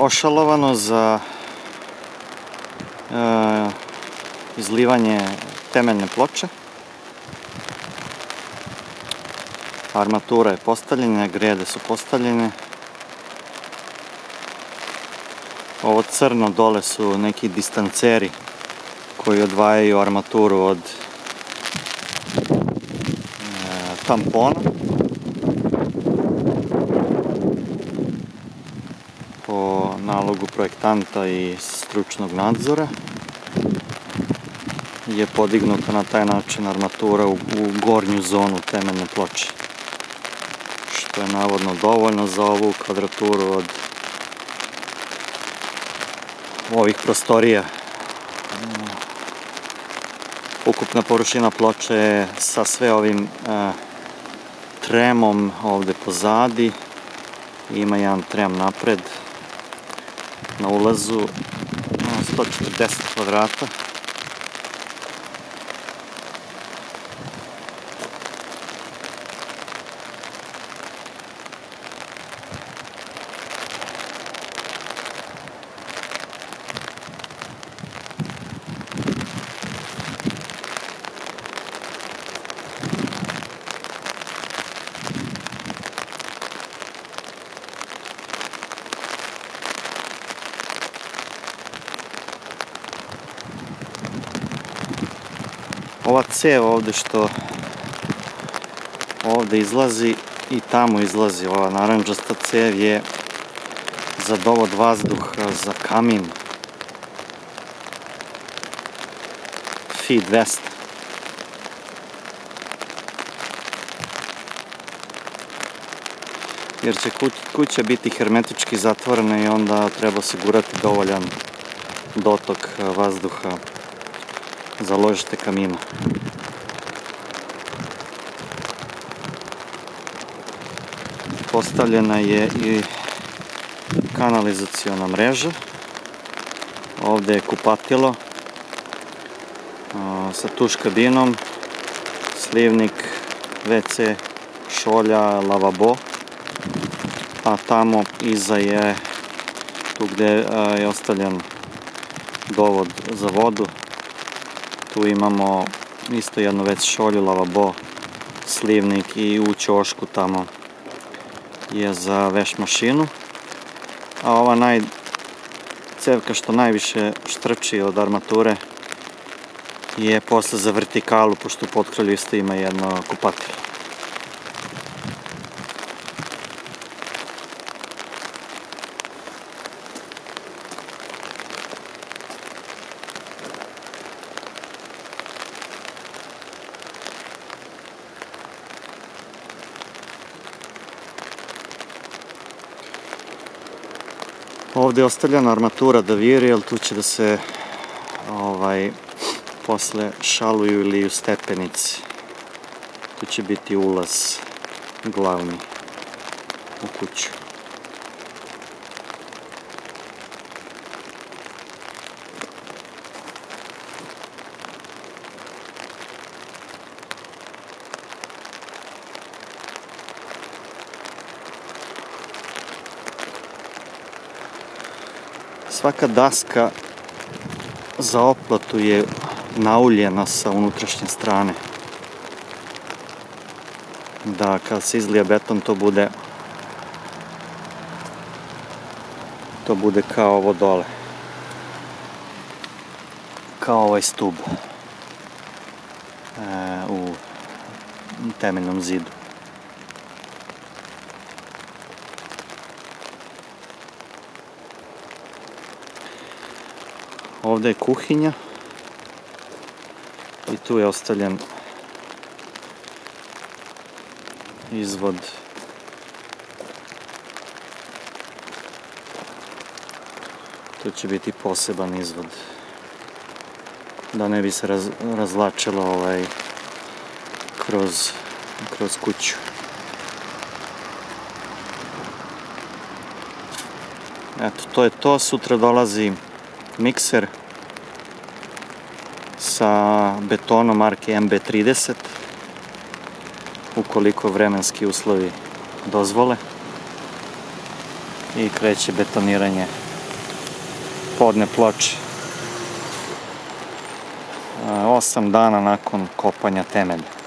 ošalovano za izlivanje temeljne ploče. Armatura je postavljena, grede su postavljene. Ovo crno dole su neki distanceri koji odvajaju armaturu od tampona. Po nalogu projektanta i stručnog nadzora je podignuta na taj način armatura u gornju zonu temeljne ploče, što je navodno dovoljno za ovu kvadraturu od ovih prostorija. Ukupna površina ploče je sa sve ovim tremom ovde pozadi, ima jedan trem napred na ulazu, 140 kvadrata. Ova cev ovde što ovde izlazi i tamo izlazi, ova naranđasta cev je za dovod vazduha za kamin FI 200. Jer će kuća biti hermetički zatvorena i onda treba osigurati dovoljan dotok vazduha za ložište kamina. Postavljena je i kanalizaciona mreža. Ovde je kupatilo sa tuš kabinom, slivnik, WC, šolja, lavabo, a tamo iza je, tu gde je ostavljen dovod za vodu, tu imamo isto jednu već šolju, lavabo, slivnik i u ćošku tamo je za veš mašinu. A ova cevka što najviše štrči od armature je posle za vertikalu, pošto u potkralju isto ima jedno kupatilo. Ovde je ostavljena armatura da viri, jer tu će da se posle šaluju ili u stepenici. Tu će biti ulaz glavni u kuću. Svaka daska za oplatu je nauljena sa unutrašnje strane, da kad se izlije beton to bude kao ovo dole, kao ovaj stub u temeljnom zidu. Ovde je kuhinja i tu je ostavljen izvod tu će biti poseban izvod da ne bi se razvlačilo kroz kuću. Eto, to je to. Sutra dolazi mikser sa betonom marke MB30, ukoliko vremenski uslovi dozvole, i kreće betoniranje podne ploče. 8 dana nakon kopanja temelja.